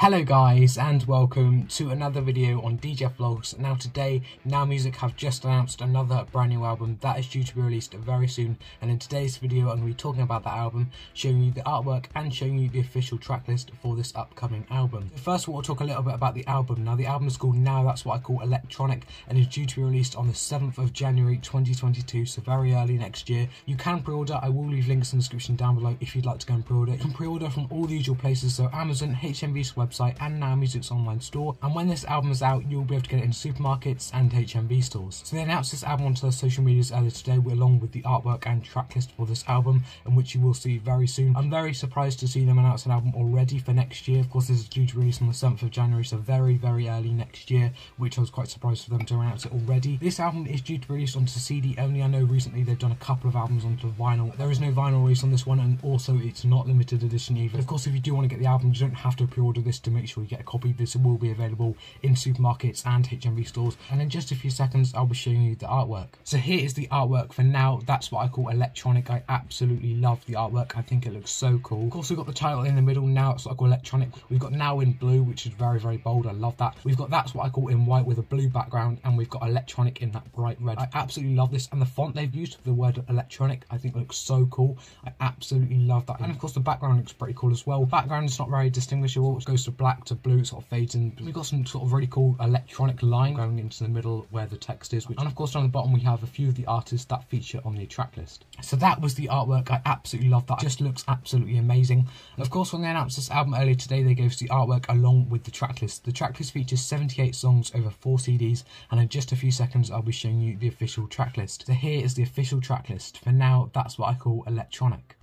Hello guys and welcome to another video on DJ Vlogs. Now today, Now Music have just announced another brand new album that is due to be released very soon, and in today's video I'm going to be talking about that album, showing you the artwork and showing you the official track list for this upcoming album. First of all, we'll talk a little bit about the album. Now the album is called Now That's What I Call Electronic and is due to be released on the 7th of January 2022, so very early next year. You can pre-order, I will leave links in the description down below if you'd like to go and pre-order. You can pre-order from all the usual places, so Amazon, HMV's website and Now Music's online store, and when this album is out you'll be able to get it in supermarkets and HMV stores. So they announced this album onto their social medias earlier today along with the artwork and track list for this album, in which you will see very soon. I'm very surprised to see them announce an album already for next year. Of course this is due to release on the 7th of January, so very early next year, which I was quite surprised for them to announce it already. This album is due to be released onto CD only. I know recently they've done a couple of albums onto vinyl. There is no vinyl release on this one, and also it's not limited edition either. Of course if you do want to get the album you don't have to pre-order this to make sure you get a copy. This will be available in supermarkets and HMV stores, and in just a few seconds I'll be showing you the artwork. So here is the artwork for Now That's What I Call Electronic. I absolutely love the artwork. I think it looks so cool. Of course we've got the title in the middle, Now That's What I Call Electronic. We've got Now in blue, which is very bold. I love that. We've got That's What I Call in white with a blue background, and we've got Electronic in that bright red. I absolutely love this, and the font they've used for the word electronic I think looks so cool. I absolutely love that, and of course the background looks pretty cool as well. The background is not very distinguishable. It goes to black to blue, it sort of fades in. We've got some sort of really cool electronic line going into the middle where the text is, and of course down the bottom we have a few of the artists that feature on the track list. So that was the artwork. I absolutely love that. It just looks absolutely amazing. And of course when they announced this album earlier today they gave us the artwork along with the track list. The track list features 78 songs over 4 CDs, and in just a few seconds I'll be showing you the official track list. So here is the official track list for Now That's What I Call Electronic.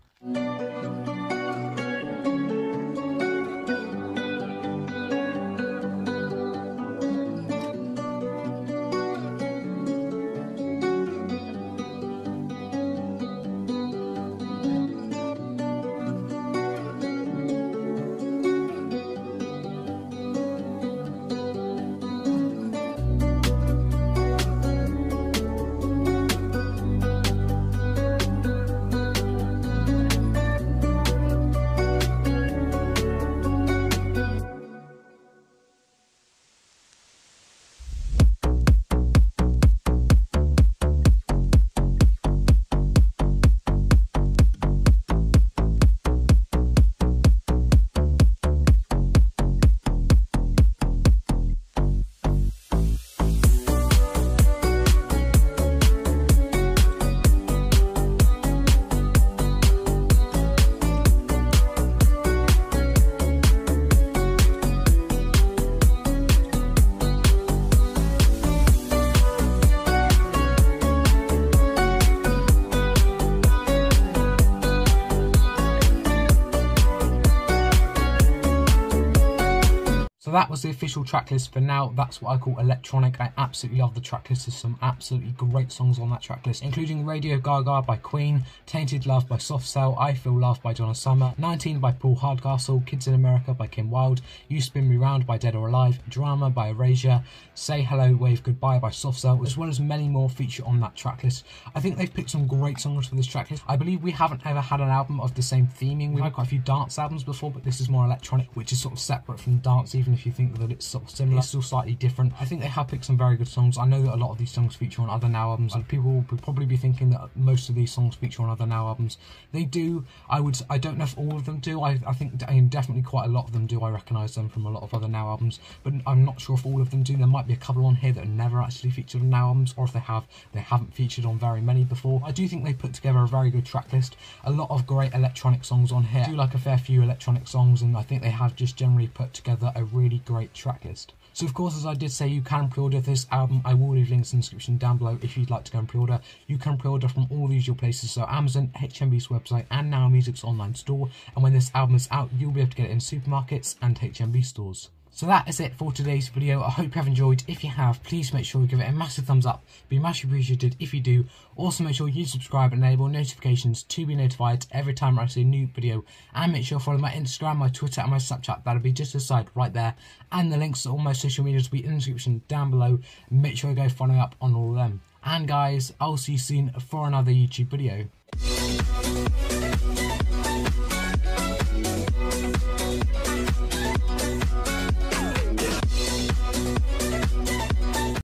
So that was the official track list for Now That's What I Call Electronic. I absolutely love the track list. There's some absolutely great songs on that track list, including Radio Gaga by Queen, Tainted Love by Soft Cell, I Feel Love by Donna Summer, 19 by Paul Hardcastle, Kids in America by Kim Wilde, You Spin Me Round by Dead or Alive, Drama by Erasure, Say Hello Wave Goodbye by Soft Cell, as well as many more feature on that track list. I think they've picked some great songs for this track list. I believe we haven't ever had an album of the same theming. We've had quite a few dance albums before, but this is more electronic, which is sort of separate from dance. Even if you think that it's sort of similar, it's still slightly different. I think they have picked some very good songs. I know that a lot of these songs feature on other Now albums, and people will probably be thinking that most of these songs feature on other Now albums. They do. I don't know if all of them do. I think definitely quite a lot of them do. I recognise them from a lot of other Now albums, but I'm not sure if all of them do. There might be a couple on here that are never actually featured on Now albums, or if they have, they haven't featured on very many before. I do think they put together a very good track list. A lot of great electronic songs on here. I do like a fair few electronic songs, and I think they have just generally put together a really great track list. So of course, as I did say, you can pre-order this album. I will leave links in the description down below if you'd like to go and pre-order. You can pre-order from all the usual places, so Amazon, HMV's website and Now Music's online store, and when this album is out you'll be able to get it in supermarkets and HMV stores. So that is it for today's video. I hope you have enjoyed. If you have, please make sure you give it a massive thumbs up. Be massively appreciated if you do. Also make sure you subscribe and enable notifications to be notified every time I see a new video. And make sure you follow my Instagram, my Twitter and my Snapchat. That'll be just aside right there. And the links to all my social medias will be in the description down below. Make sure you go follow up on all of them. And guys, I'll see you soon for another YouTube video.